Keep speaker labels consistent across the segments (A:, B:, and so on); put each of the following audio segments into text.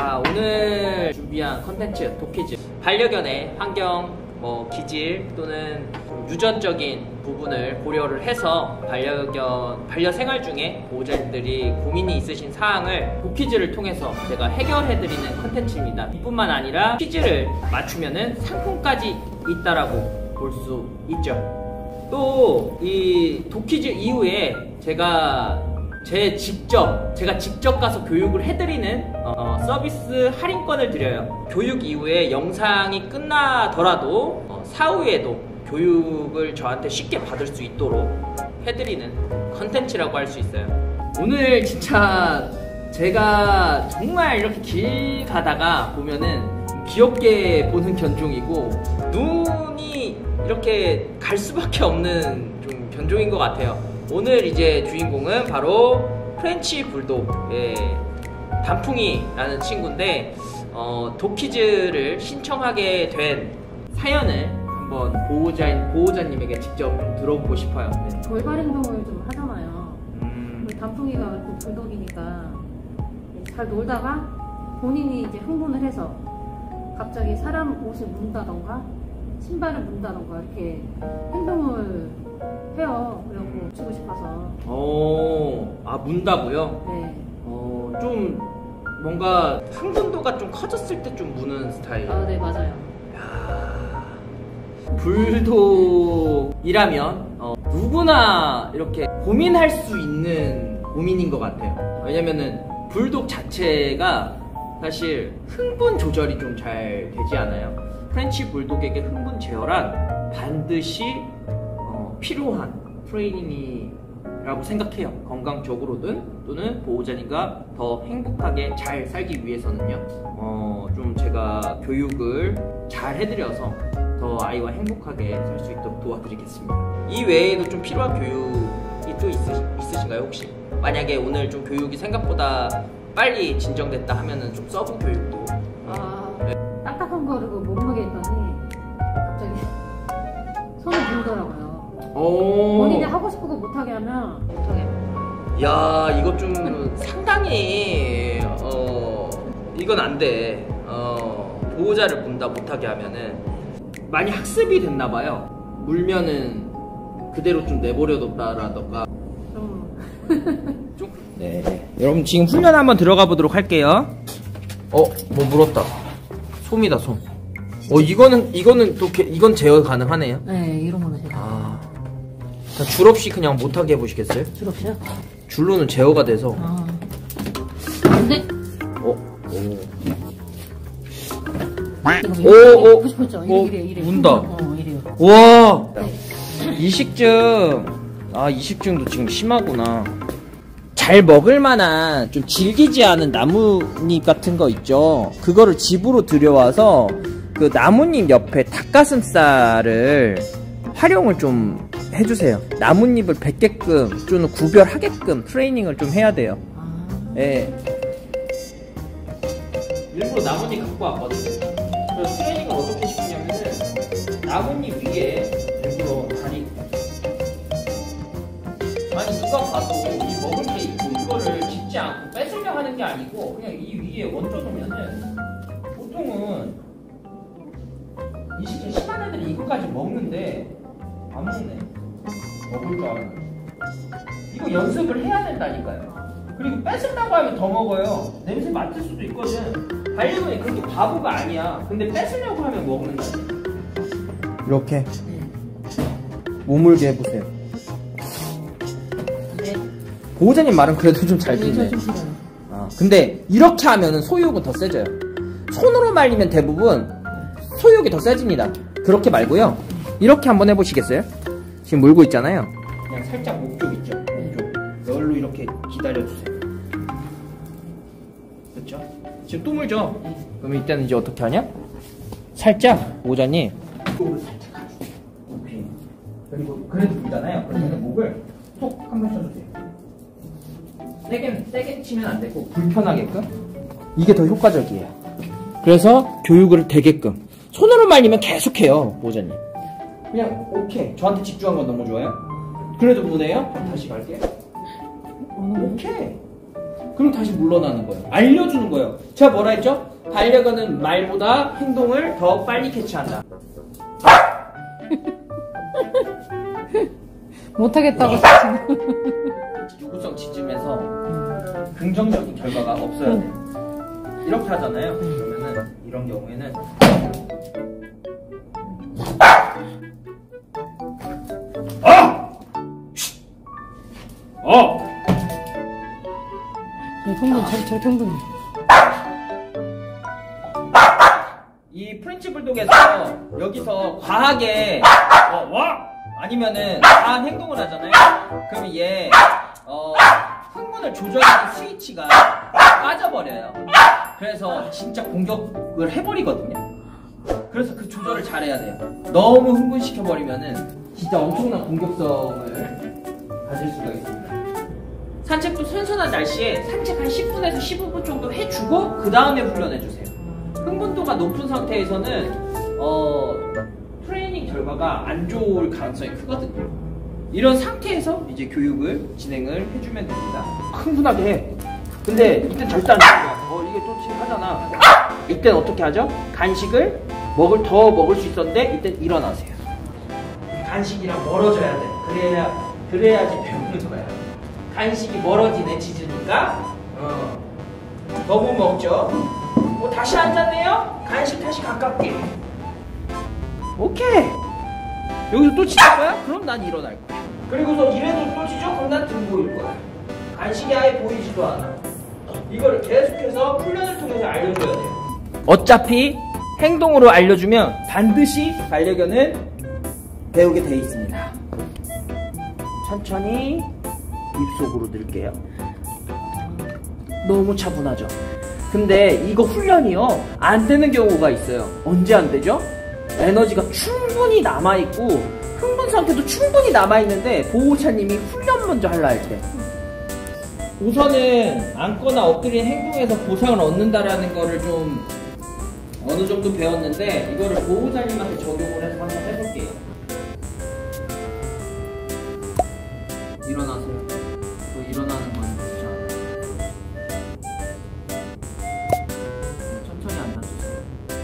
A: 오늘 준비한 컨텐츠 도키즈 반려견의 환경, 기질 또는 유전적인 부분을 고려를 해서 반려생활 중에 보호자님들이 고민이 있으신 사항을 도키즈를 통해서 제가 해결해드리는 컨텐츠입니다. 이뿐만 아니라 퀴즈를 맞추면은 상품까지 있다라고 볼 수 있죠. 또 이 도키즈 이후에 제가 직접 가서 교육을 해드리는 서비스 할인권을 드려요. 교육 이후에 영상이 끝나더라도 사후에도 교육을 저한테 쉽게 받을 수 있도록 해드리는 컨텐츠라고 할 수 있어요. 오늘 진짜 제가 정말 이렇게 길 가다가 보면은 귀엽게 보는 견종이고 눈이 이렇게 갈 수밖에 없는 좀 견종인 것 같아요. 오늘 이제 주인공은 바로 프렌치 불독의 단풍이라는 친구인데 도키즈를 신청하게 된 사연을 한번 보호자님에게 직접 좀 들어보고 싶어요. 네.
B: 돌발 행동을 좀 하잖아요. 단풍이가 또 불독이니까 잘 놀다가 본인이 이제 흥분을 해서 갑자기 사람 옷을 문다던가 신발을 문다던가 이렇게 행동을 해요. 그래갖고 주고 싶어서.
A: 문다고요?
B: 네.
A: 좀 뭔가 흥분도가 좀 커졌을 때 좀 무는 스타일.
B: 네, 맞아요.
A: 불독이라면 누구나 이렇게 고민할 수 있는 고민인 것 같아요. 왜냐면은 불독 자체가 사실 흥분 조절이 좀 잘 되지 않아요. 프렌치 불독에게 흥분 제어란 반드시 필요한 트레이닝이라고 생각해요. 건강적으로든 또는 보호자님과 더 행복하게 잘 살기 위해서는요. 좀 제가 교육을 잘 해드려서 더 아이와 행복하게 살 수 있도록 도와드리겠습니다. 이 외에도 좀 필요한 교육이 또 있으신가요 혹시? 만약에 오늘 좀 교육이 생각보다 빨리 진정됐다 하면은 좀 서브 교육도.
B: 네. 딱딱한 거를 몸무게 했더니 갑자기 손을 물더라고요. 본인이 하고 싶은 거 못하게 하면 못하게.
A: 야, 이거 좀 상당히 이건 안 돼. 보호자를 문다 못하게 하면은 많이 학습이 됐나 봐요. 물면은 그대로 좀 내버려뒀다라던가. 네. 여러분 지금 훈련 한번 들어가 보도록 할게요. 뭐 물었다. 솜이다, 솜. 이거는 또 이건 제어 가능하네요.
B: 네, 이런 거는 제가.
A: 줄 없이 그냥 못하게 해보시겠어요?
B: 줄 없이요?
A: 줄로는 제어가 돼서.
B: 근데?
A: 오,
B: 싶었죠? 이래.
A: 문다.
B: 이래요.
A: 와! 네. 이식증도 지금 심하구나. 잘 먹을 만한 좀 질기지 않은 나뭇잎 같은 거 있죠. 그거를 집으로 들여와서 그 나뭇잎 옆에 닭가슴살을 활용을 좀 해주세요. 나뭇잎을 뱉게끔 좀 구별하게끔 트레이닝을 좀 해야 돼요. 예. 일부러 나뭇잎 갖고 왔거든요. 그래서 트레이닝을 어떻게 시키냐면은 나뭇잎 위에 일부러 아니 누가 봐도 이 먹을 게 있고 이거를 집지 않고 뺏으려 하는 게 아니고 그냥 이 위에 얹어놓으면은 보통은 이식증 심한 애들이 이거까지 먹는데 안 먹네. 먹을 줄 알았는데. 이거 연습을 해야 된다니까요. 그리고 뺏으려고 하면 더 먹어요. 냄새 맡을 수도 있거든. 반려견이 그렇게 바보가 아니야. 근데 뺏으려고 하면 먹는다니까. 이렇게 모물게 해보세요. 보호자님 말은 그래도 좀 잘 듣네. 근데 이렇게 하면은 소유욕은 더 세져요. 손으로 말리면 대부분 소유욕이 더 세집니다. 그렇게 말고요. 이렇게 한번 해보시겠어요? 지금 물고 있잖아요. 그냥 살짝 목 쪽 있죠? 목 쪽. 열로 이렇게 기다려주세요. 그렇죠? 지금 또 물죠? 그럼 이때는 이제 어떻게 하냐? 살짝 보호자님 목을 살짝 가주세요. 오케이. 그리고 그래도 물잖아요. 그러면 목을 톡 한번 쳐주세요. 세게 치면 안 되고 불편하게끔. 이게 더 효과적이에요. 그래서 교육을 되게끔. 손으로 말리면 계속해요, 보호자님. 그냥 오케이. 저한테 집중한 건 너무 좋아요. 그래도 무네요? 다시 갈게요. 오케이. 그럼 다시 물러나는 거예요. 알려주는 거예요. 제가 뭐라 했죠? 반려견은 말보다 행동을 더 빨리 캐치한다.
B: 못하겠다고 지금.
A: 요구성 지짐에서 긍정적인 결과가 없어야 돼요. 이렇게 하잖아요. 그러면은 이런 경우에는
B: 저 정도.
A: 이 프렌치 불독에서 여기서 과하게 와! 아니면은 과한 행동을 하잖아요. 그러면 얘 흥분을 조절하는 스위치가 빠져버려요. 그래서 진짜 공격을 해버리거든요. 그래서 그 조절을 잘해야 돼요. 너무 흥분시켜버리면은 진짜 엄청난 공격성을 가질 수가 있습니다. 산책도 선선한 날씨에 산책 한 10분에서 15분 정도 해주고 그 다음에 훈련해주세요. 흥분도가 높은 상태에서는 트레이닝 결과가 안 좋을 가능성이 크거든요. 이런 상태에서 이제 교육을 진행을 해주면 됩니다. 흥분하게 해. 근데 이때 절대 안 되는 거야. 이게 또 지금 하잖아. 이때는 어떻게 하죠? 간식을 더 먹을 수 있었는데 이때 일어나세요. 간식이랑 멀어져야 돼. 그래야지 배우는 거야. 간식이 멀어지네, 짖으니까. 너무 먹죠? 다시 앉았네요? 간식 다시 가깝게. 오케이. 여기서 또 짖을 거야? 그럼 난 일어날 거야. 그리고서 이래도 또 짖어? 그럼 난 등 보일 거야. 간식이 아예 보이지도 않아. 이거를 계속해서 훈련을 통해서 알려줘야 돼요. 어차피 행동으로 알려주면 반드시 반려견은 배우게 돼 있습니다. 천천히 입속으로 넣을게요. 너무 차분하죠? 근데 이거 훈련이요 안 되는 경우가 있어요. 언제 안 되죠? 에너지가 충분히 남아있고 흥분 상태도 충분히 남아있는데 보호자님이 훈련 먼저 하려 할 때 우선은 앉거나 엎드린 행동에서 보상을 얻는다라는 거를 좀 어느 정도 배웠는데 이거를 보호자님한테 적용을 해서 한번 해볼게요. 일어나세요. 또 일어나는 건 좋지 않아요. 천천히 앉아주세요.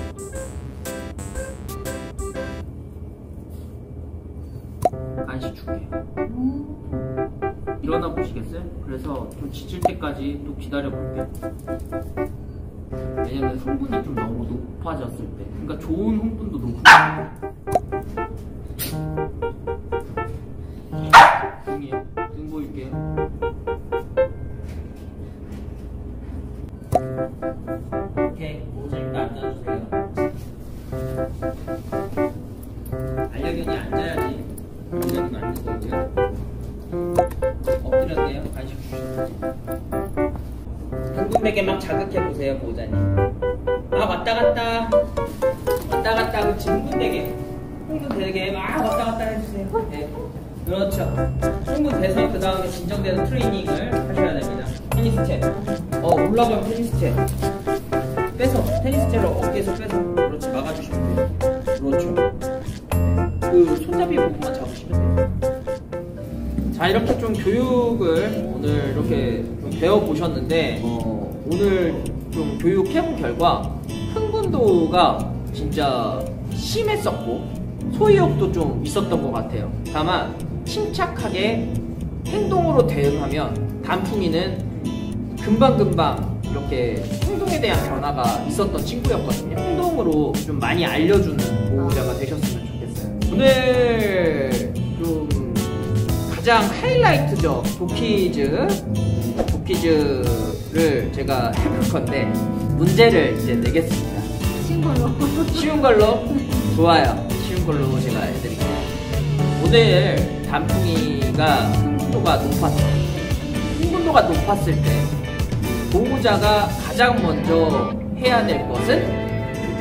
A: 간식 줄게요. 일어나 보시겠어요? 그래서 좀 지칠 때까지 또 기다려 볼게요. 왜냐면 흥분이 좀 너무 높아졌을 때, 그러니까 좋은 흥분도 높은 등이에요. 등 보일게요. 오케이, 모자이크 앉아주세요. 반려견이 앉아야지 반려견은 앉는 거고요. 엎드렸네요. 간식 주시면 흥분되게 막 자극해보세요, 보호자님. 왔다 갔다 그렇지. 흥분되게 막 왔다 갔다 해주세요. 네. 그렇죠. 흥분돼서 그 다음에 진정되는 트레이닝을 하셔야 됩니다. 테니스 채. 올라가면 테니스 채. 테니스 채를 어깨에서 빼서. 그렇지. 막아주시면 돼요. 그렇죠. 그 손잡이 부분만 잡으시면 돼요. 자, 이렇게 좀 교육을 오늘 이렇게 좀 배워보셨는데 오늘 좀 교육해본 결과 흥분도가 진짜 심했었고 소유욕도 좀 있었던 것 같아요. 다만 침착하게 행동으로 대응하면 단풍이는 금방금방 이렇게 행동에 대한 변화가 있었던 친구였거든요. 행동으로 좀 많이 알려주는 보호자가 되셨으면 좋겠어요. 오늘 좀 가장 하이라이트죠. 도키즈를 제가 해볼 건데 문제를 이제 내겠습니다. 쉬운 걸로? 좋아요. 쉬운 걸로 제가 해드릴게요. 오늘 단풍이가 흥분도가 높았을 때 보호자가 가장 먼저 해야 될 것은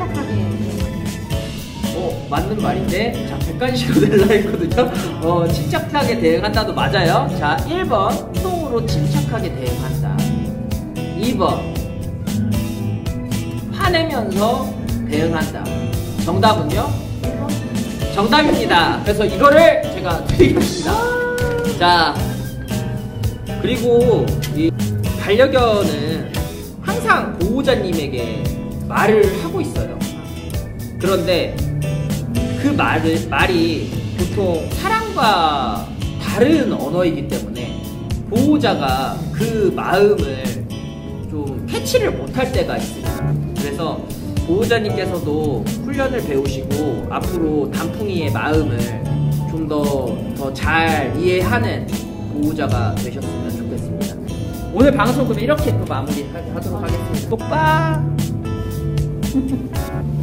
A: 맞는 말인데, 자, 객관식으로 내려 했거든요. 침착하게 대응한다도 맞아요. 자, 1번, 행동으로 침착하게 대응한다. 2번, 화내면서 대응한다. 정답은요? 정답입니다. 그래서 이거를 제가 드리겠습니다. 자, 그리고 이 반려견은 항상 보호자님에게 말을 하고 있어요. 그런데 그 말이 보통 사람과 다른 언어이기 때문에 보호자가 그 마음을 좀 캐치를 못할 때가 있습니다. 그래서 보호자님께서도 훈련을 배우시고 앞으로 단풍이의 마음을 좀 더 잘 이해하는 보호자가 되셨으면 좋겠습니다. 오늘 방송 그럼 이렇게 또 마무리하도록 하겠습니다. 똑바